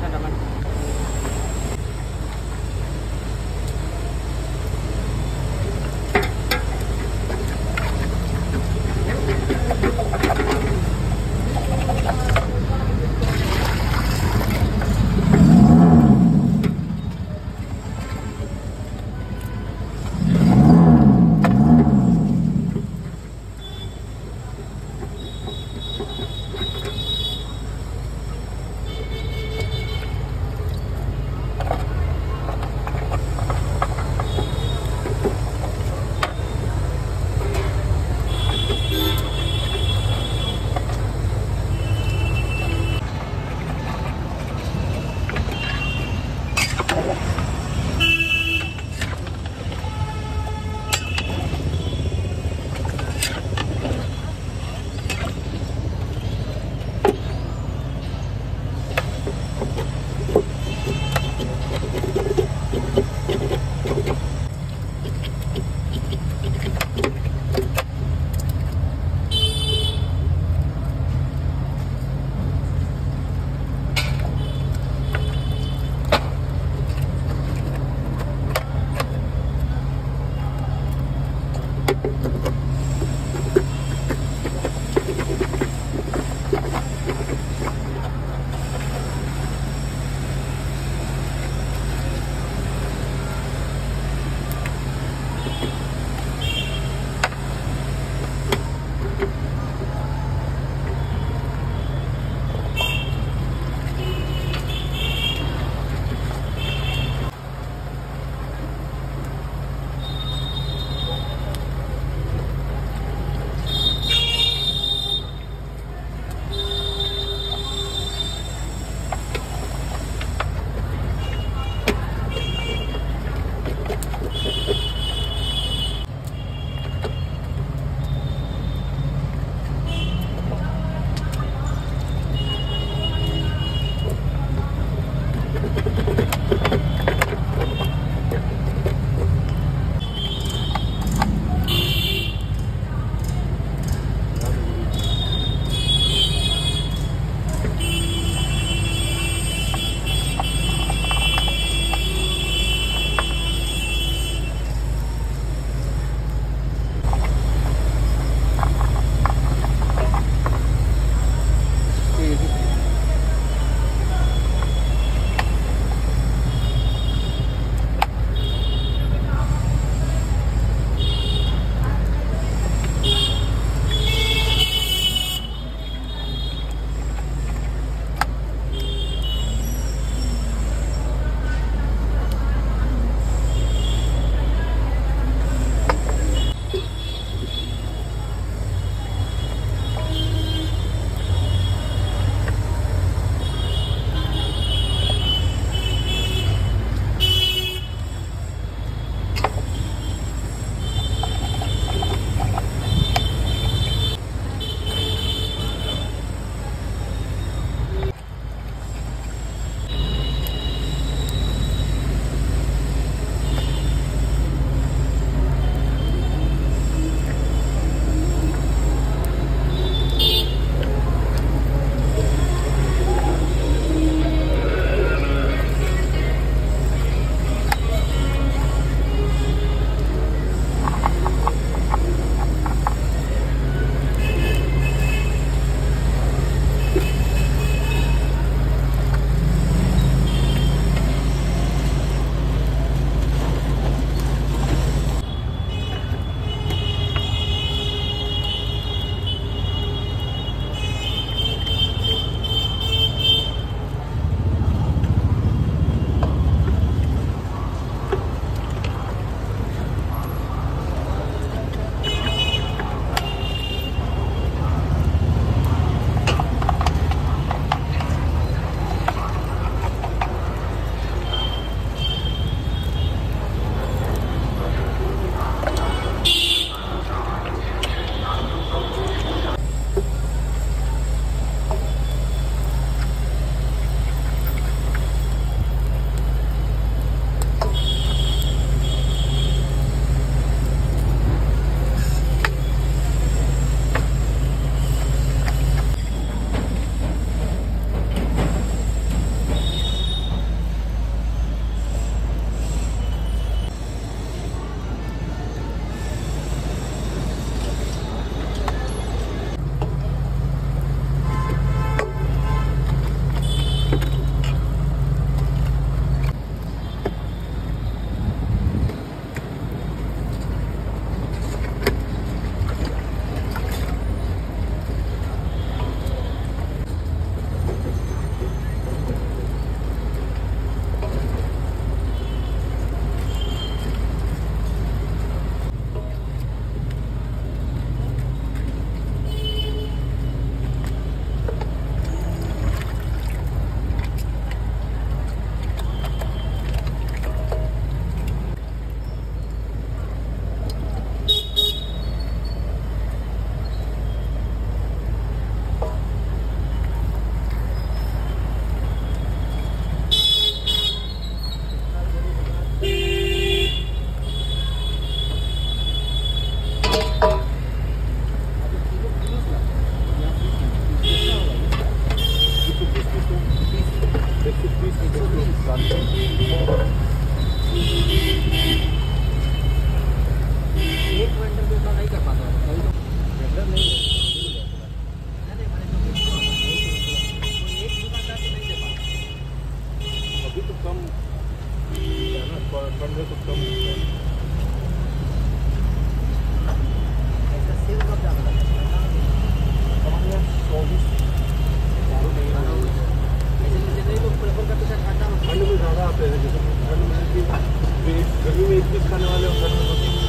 teman-teman. एक vendor पे उतना नहीं कर पाता वेंडर नहीं एक दुकानदार को नहीं दे पाता अभी तो कम है ना 15 तो कम ऐसा सेल कब ज़्यादा लगता है 24 नहीं लोग प्रेफर करते हैं ठंडा में ठंड में ज़्यादा आते हैं जैसे ठंड में कि गर्मी में 21 खाने वाले और ठंड में 25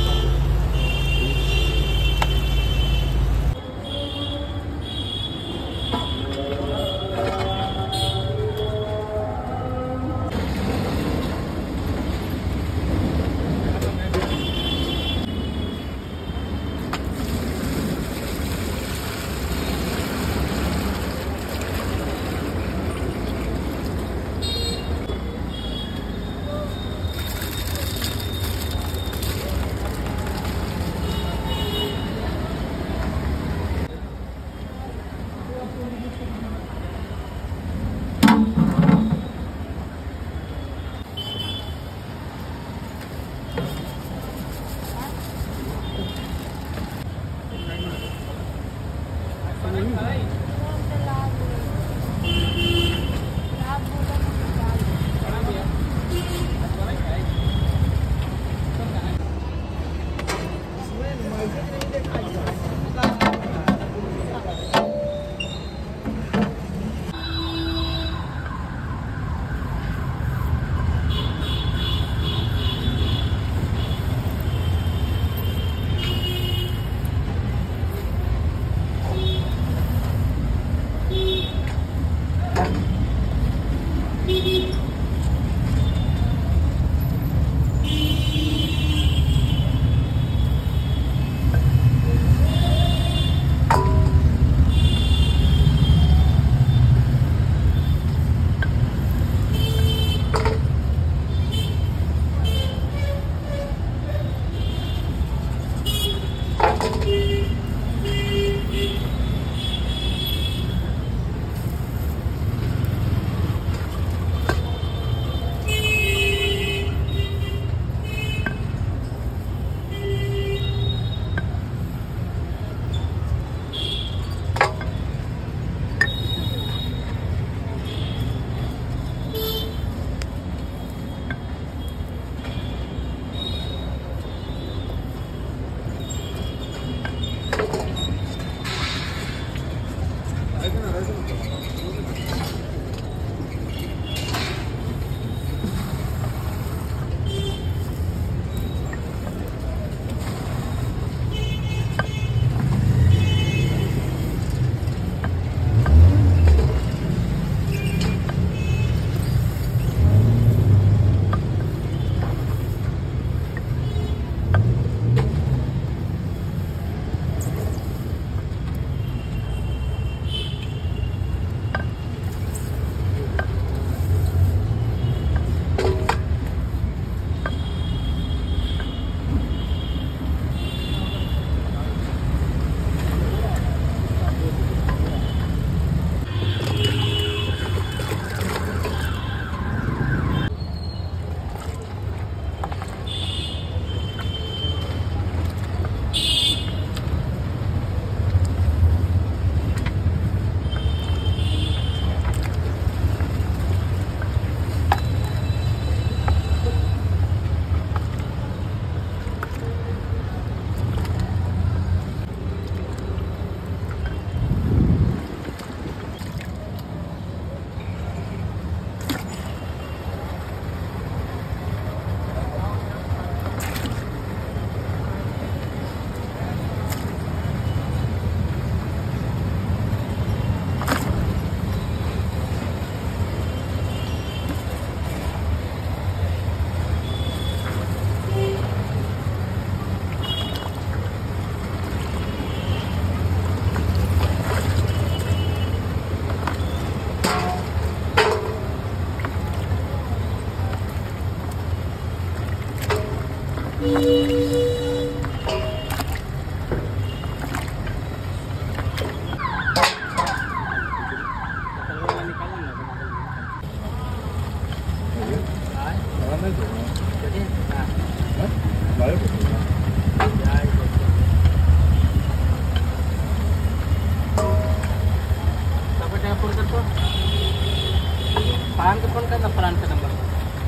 फोन करना फलान का नंबर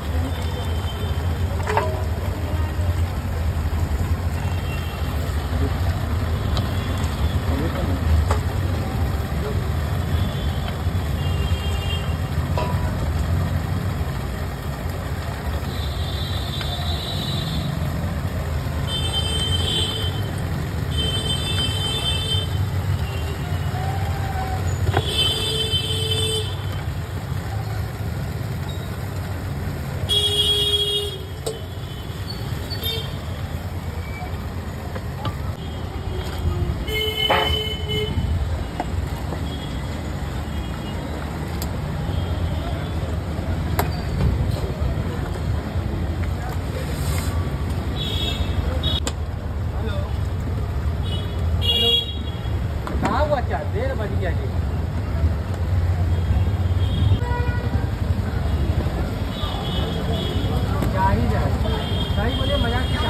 देर बज गया जी। क्या ही जाए सही बोलिए मजाक की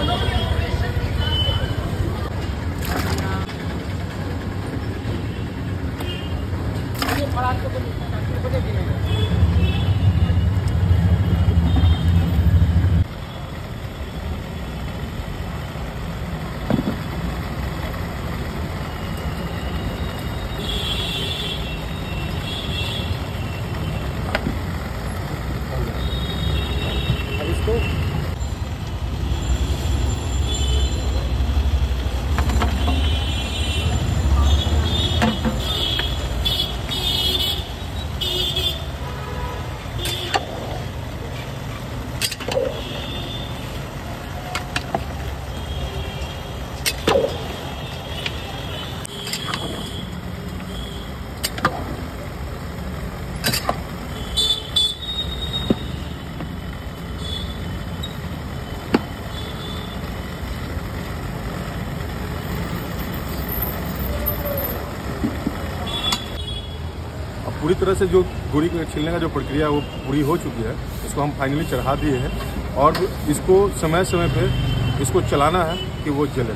पूरी तरह से जो गोली छीलने का जो प्रक्रिया है वो पूरी हो चुकी है। इसको हम फाइनली चढ़ा दिए हैं और इसको समय समय पे इसको चलाना है कि वो जले।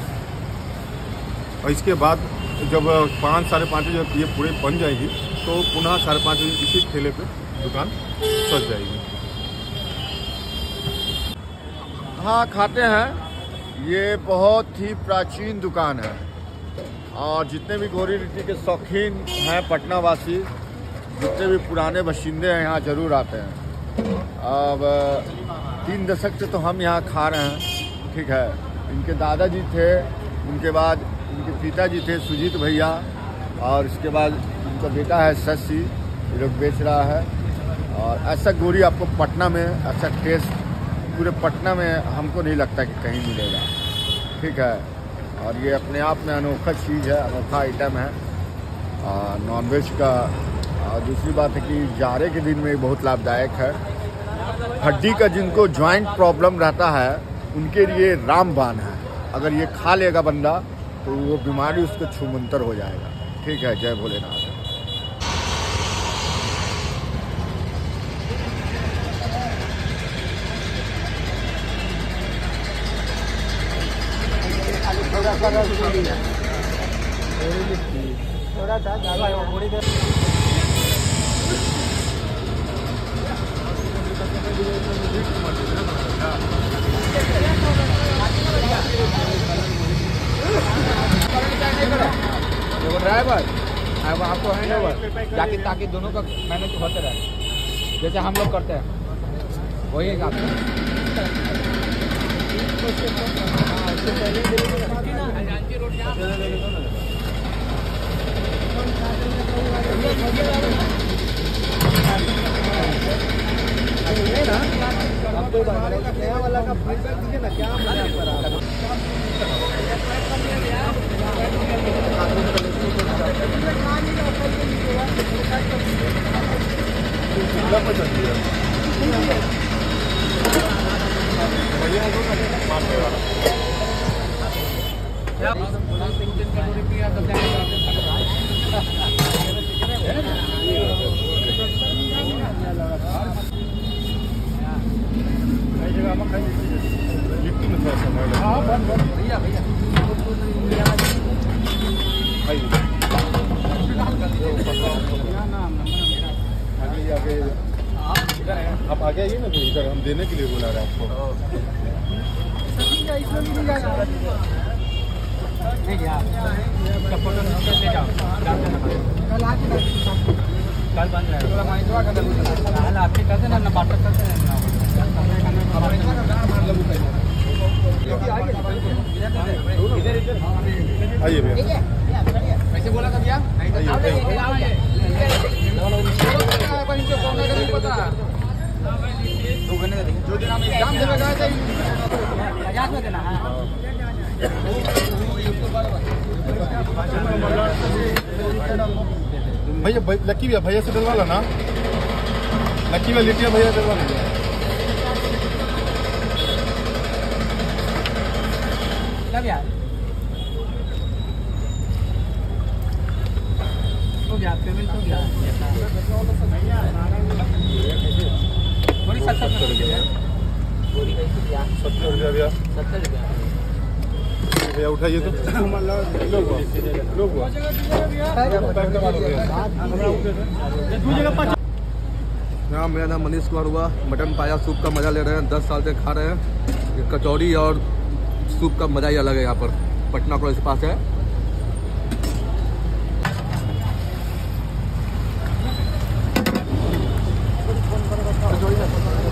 और इसके बाद जब 5 साढ़े 5 बजे जब ये पूरे बन जाएगी तो पुनः 5:30 बजे इसी ठेले पे दुकान सज जाएगी। हाँ, खाते हैं। ये बहुत ही प्राचीन दुकान है और जितने भी गोरी लिट्टी के शौकीन हैं पटना वासी, जितने भी पुराने बाशिंदे हैं यहाँ जरूर आते हैं। अब 3 दशक से तो हम यहाँ खा रहे हैं, ठीक है। इनके दादाजी थे, उनके बाद इनके पिताजी थे सुजीत भैया, और इसके बाद इनका बेटा है शशि, ये लोग बेच रहा है। और ऐसा गोरी आपको पटना में, ऐसा टेस्ट पूरे पटना में हमको नहीं लगता कि कहीं मिलेगा, ठीक है। और ये अपने आप में अनोखा चीज़ है, अनोखा आइटम है नॉनवेज का। और दूसरी बात है कि जाड़े के दिन में बहुत लाभदायक है। हड्डी का जिनको जॉइंट प्रॉब्लम रहता है उनके लिए रामबाण है। अगर ये खा लेगा बंदा तो वो बीमारी उसको छूमंतर हो जाएगा, ठीक है। जय भोलेनाथ। थोड़ा सा ड्राइवर अब आपको हैंड ओवर जाके ताकि दोनों का मैनेज होते रहे, जैसे हम लोग करते हैं वही काम। नया वाला का फीडबैक दीजिए ना, क्या ना कि इधर हम देने के लिए बुला रहे हैं आपको। कल बन रहा आपके करते ना बाटक करते आइए भैया, कैसे बोला था भैया? पता जो दिन हम एग्जाम देने गए थे भैया लक्की भैया से डलवा ला ना, लक्की में लिटिया भैया डलवा लीजिए। हो गया पेमेंट हो गया। 70 रुपया भैया, 70 रुपया भैया उठाइए तो लोग हाँ, मेरा नाम मनीष कुमार हुआ। मटन पाया सूप का मजा ले रहे हैं, 10 साल से खा रहे हैं। कचौड़ी और सूप का मजा ही अलग है। यहाँ पर पटना कॉलेज के पास है।